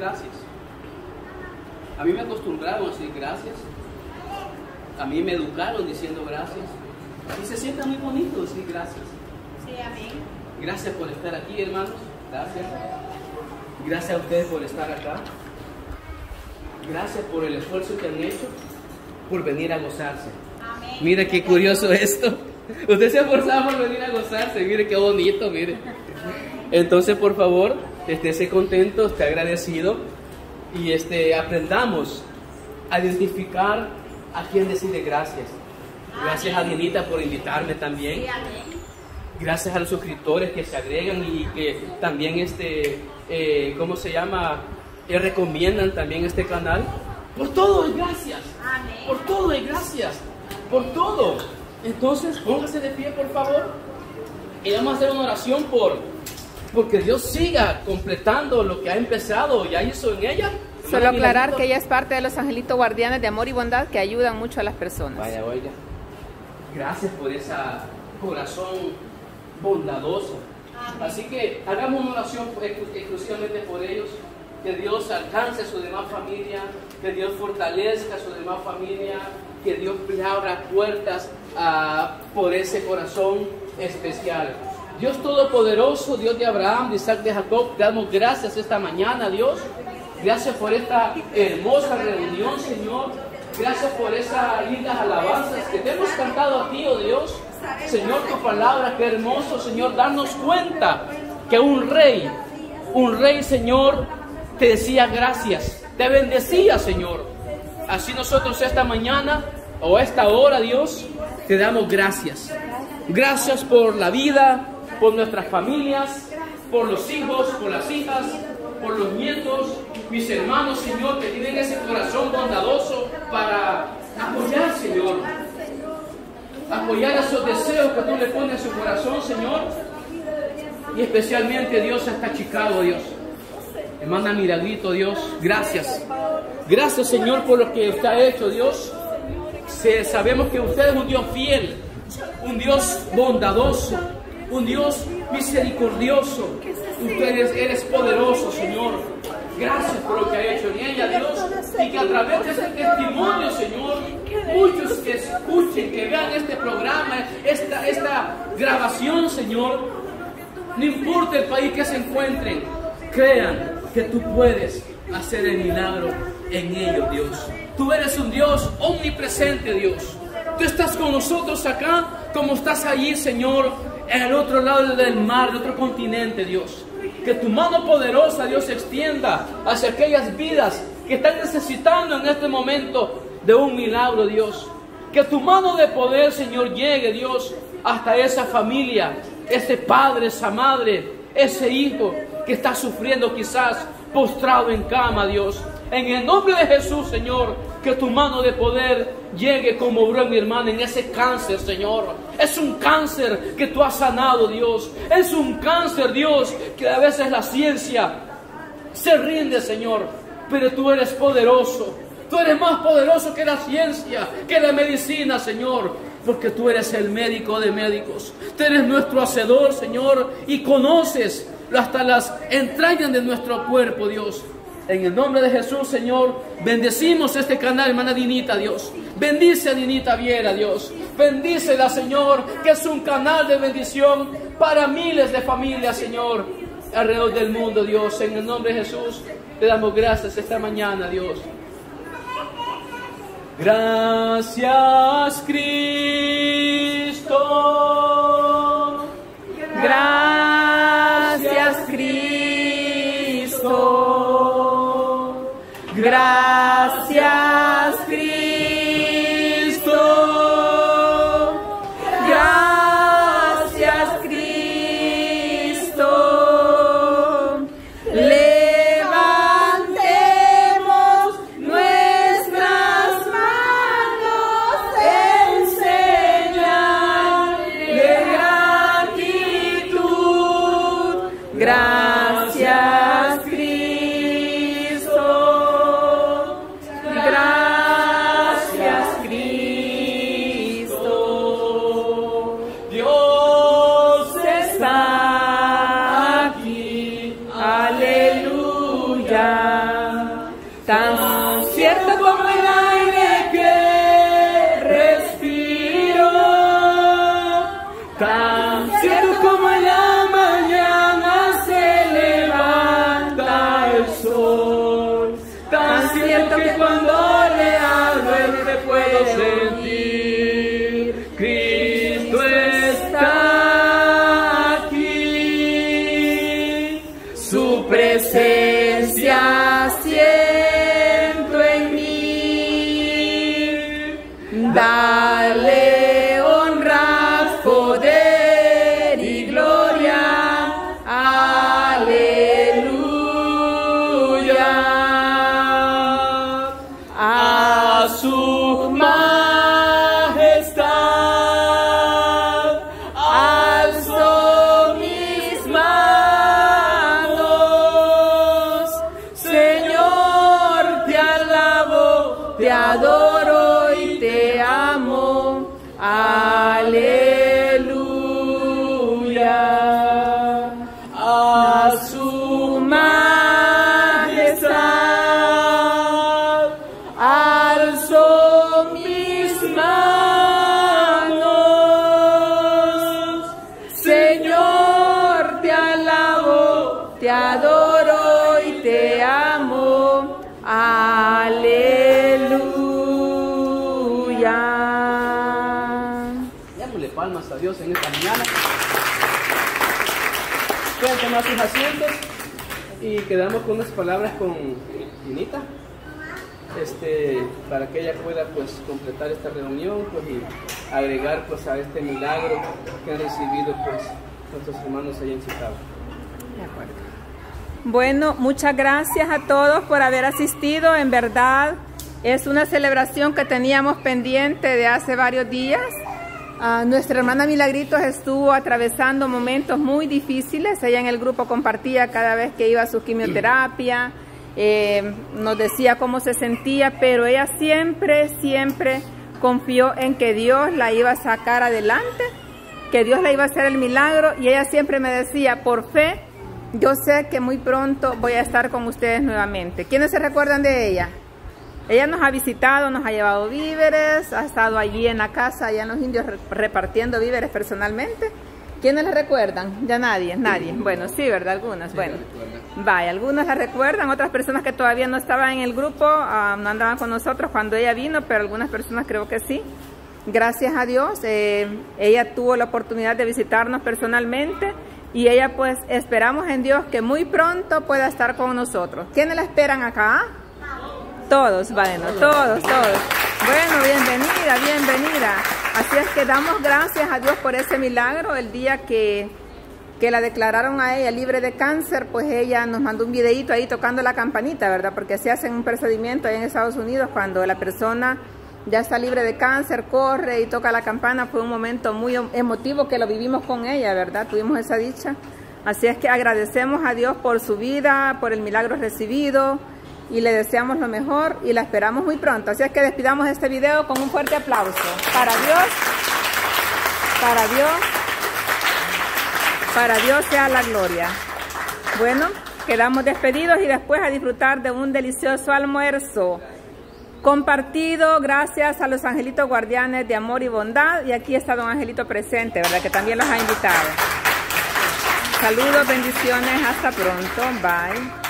gracias. A mí me acostumbraron a decir gracias. A mí me educaron diciendo gracias. Y se siente muy bonito decir gracias. Sí, amén. Gracias por estar aquí, hermanos. Gracias. Gracias a ustedes por estar acá. Gracias por el esfuerzo que han hecho por venir a gozarse. Amén. Mire qué curioso esto. Usted se ha esforzado por venir a gozarse. Mire qué bonito, mire. Entonces, por favor, esté contento, esté agradecido y aprendamos a identificar a quién decirle gracias. Gracias a Dinita por invitarme también. Sí, amén. Gracias a los suscriptores que se agregan y que también ¿cómo se llama? Recomiendan también este canal. Por todo es gracias. Amén. Por todo es gracias. Por todo. Entonces, póngase de pie, por favor. Y vamos a hacer una oración porque Dios siga completando lo que ha empezado, ya hizo en ella. Solo aclarar que ella es parte de los angelitos guardianes de amor y bondad que ayudan mucho a las personas. Vaya, oiga. Gracias por ese corazón bondadoso. Amén. Así que hagamos una oración exclusivamente por ellos. Que Dios alcance a su demás familia, que Dios fortalezca a su demás familia, que Dios le abra puertas por ese corazón especial. Dios Todopoderoso, Dios de Abraham, de Isaac, de Jacob, te damos gracias esta mañana, Dios. Gracias por esta hermosa reunión, Señor. Gracias por esas lindas alabanzas que te hemos cantado a ti, oh Dios. Señor, tu palabra, qué hermoso, Señor, darnos cuenta que un rey, Señor, te decía gracias, te bendecía, Señor. Así nosotros esta mañana o esta hora, Dios, te damos gracias. Gracias por la vida, por nuestras familias, por los hijos, por las hijas, por los nietos, mis hermanos, Señor, que tienen ese corazón bondadoso para apoyar, Señor. Apoyar esos deseos que tú le pones a su corazón, Señor. Y especialmente, Dios, hasta Chicago, Dios. Hermana Miraglito, Dios, gracias. Gracias, Señor, por lo que usted ha hecho, Dios. Sabemos que usted es un Dios fiel, un Dios bondadoso, un Dios misericordioso. Usted eres poderoso, Señor. Gracias por lo que ha hecho en ella, Dios. Y que a través de ese testimonio, Señor, muchos que escuchen, que vean este programa, esta grabación, Señor, no importa el país que se encuentren, crean que tú puedes hacer el milagro en ellos, Dios. Tú eres un Dios omnipresente, Dios. Tú estás con nosotros acá como estás allí, Señor, en el otro lado del mar, en otro continente, Dios. Que tu mano poderosa, Dios, se extienda hacia aquellas vidas que están necesitando en este momento de un milagro, Dios. Que tu mano de poder, Señor, llegue, Dios, hasta esa familia, ese padre, esa madre, ese hijo que está sufriendo quizás postrado en cama, Dios. En el nombre de Jesús, Señor, que tu mano de poder llegue como obró en mi hermana en ese cáncer, Señor. Es un cáncer que tú has sanado, Dios. Es un cáncer, Dios, que a veces la ciencia se rinde, Señor. Pero tú eres poderoso. Tú eres más poderoso que la ciencia, que la medicina, Señor. Porque tú eres el médico de médicos. Tú eres nuestro hacedor, Señor. Y conoces hasta las entrañas de nuestro cuerpo, Dios. En el nombre de Jesús, Señor, bendecimos este canal, hermana Dinita, Dios. Bendice a Dinita Viera, Dios. Bendícela, Señor, que es un canal de bendición para miles de familias, Señor, alrededor del mundo, Dios. En el nombre de Jesús, te damos gracias esta mañana, Dios. Gracias, Cristo. Gracias, Cristo. Gracias, Cristo. Gracias, Cristo. Levantemos nuestras manos en señal de Tan cierto como en la mañana se levanta el sol, tan cierto que cuando le hablo él me puedo sentir. Cristo está aquí, su presencia siento en mí. Dale honra, poder y gloria. Aleluya. A su majestad alzo mis manos. Señor, te alabo, te adoro y te amo. Aleluya. A su majestad alzo mis manos. Señor, te alabo, te adoro y te amo. Aleluya. Démosle palmas a Dios en esta mañana. Pueden tomar sus asientos y quedamos con unas palabras con Ginita, para que ella pueda pues completar esta reunión pues, y agregar pues a este milagro que han recibido pues nuestros hermanos allá en Chicago. De acuerdo. Bueno, muchas gracias a todos por haber asistido. En verdad es una celebración que teníamos pendiente de hace varios días. Nuestra hermana Milagritos estuvo atravesando momentos muy difíciles. Ella en el grupo compartía cada vez que iba a su quimioterapia, nos decía cómo se sentía, pero ella siempre confió en que Dios la iba a sacar adelante, que Dios la iba a hacer el milagro, y ella siempre me decía, por fe, yo sé que muy pronto voy a estar con ustedes nuevamente. ¿Quiénes se recuerdan de ella? Ella nos ha visitado, nos ha llevado víveres, ha estado allí en la casa, allá en Los Indios, repartiendo víveres personalmente. ¿Quiénes la recuerdan? Ya nadie. Bueno, sí, ¿verdad? Algunas. Bueno, vaya, algunas la recuerdan, otras personas que todavía no estaban en el grupo, no andaban con nosotros cuando ella vino, pero algunas personas creo que sí. Gracias a Dios, ella tuvo la oportunidad de visitarnos personalmente y ella pues esperamos en Dios que muy pronto pueda estar con nosotros. ¿Quiénes la esperan acá? Todos, bueno, todos. Bueno, bienvenida. Así es que damos gracias a Dios por ese milagro. El día que la declararon a ella libre de cáncer, pues ella nos mandó un videíto ahí tocando la campanita, ¿verdad? Porque se hace un procedimiento ahí en Estados Unidos cuando la persona ya está libre de cáncer, corre y toca la campana. Fue un momento muy emotivo que lo vivimos con ella, ¿verdad? Tuvimos esa dicha. Así es que agradecemos a Dios por su vida, por el milagro recibido, y le deseamos lo mejor y la esperamos muy pronto. Así es que despidamos este video con un fuerte aplauso. Para Dios sea la gloria. Bueno, quedamos despedidos y después a disfrutar de un delicioso almuerzo compartido gracias a los angelitos guardianes de amor y bondad. Y aquí está don Angelito presente, ¿verdad? Que también los ha invitado. Saludos, bendiciones, hasta pronto, bye.